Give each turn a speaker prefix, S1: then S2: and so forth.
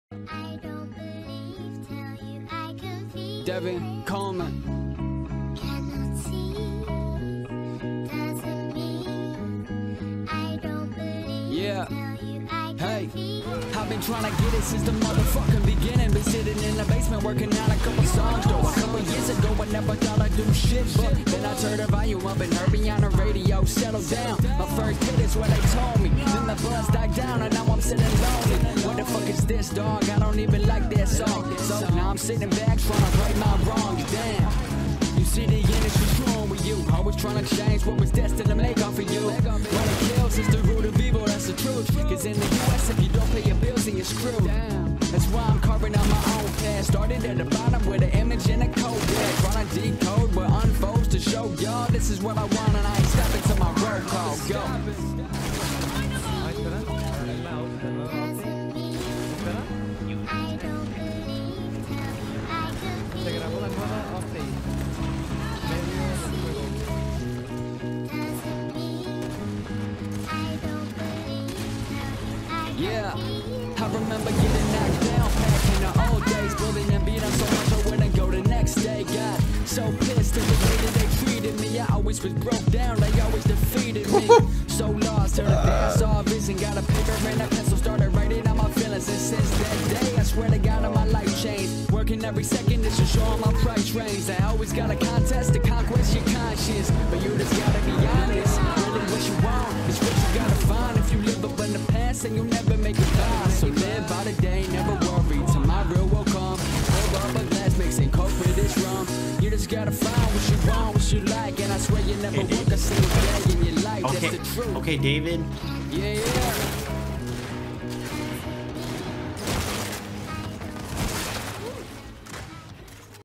S1: I don't believe, tell you I confuse.
S2: Devin Coleman.
S1: Cannot see, doesn't mean I don't believe.
S2: Yeah.
S1: Tell you I
S2: Hey,
S1: confuse.
S2: I've been trying to get it since the motherfucking beginning. Been sitting in the basement working on a couple songs though. A couple years ago I never thought I'd do shit, but then I turned the volume up and heard me on the radio. Settle down, my first hit is what they told me. Then the buzz died down and now I'm sitting lonely. What the fuck is this, dog? I don't even like that song. So now I'm sitting back trying to right my wrongs. Damn, you see the industry's wrong with you. Always trying to change what was destined to make off of you. Running kills is the root of evil, that's the truth. Cause in the US if you don't pay your bills then you're screwed. That's why I'm carving out my own path. Started at the bottom with an image and a code. Yeah, trying to decode what unfolds to show y'all this is what I want and I ain't stopping till my roll call go.
S1: Doesn't mean I don't believe. Tell you I confuse.
S3: Se grabó la nueva update. Medio del juego.
S1: Doesn't mean I don't believe. Tell you I
S2: Yeah,
S1: confuse.
S2: I remember getting knocked down back in the old days. Bullied and beat up so much I wouldn't go the next day. Got so pissed at the way that they treated me. I always was broke down, they always defeated me. So lost, turned the dance off, vision. Got a paper and a pencil, started writing out my feelings. And since that day, I swear to God, my life changed. Working every second, it's just showing my price range. I always got a contest to conquest your conscience. But you just gotta be honest. Really what you want is what you gotta find. If you live up in the past, then you'll never make it by. So live by the day, never worry. Tomorrow will come. Pour up a glass, mixing coke with this rum. You just gotta find what you want, what you like. And I swear you never work a single day in your life. That's the truth.
S4: Okay, David.
S2: Yeah, yeah.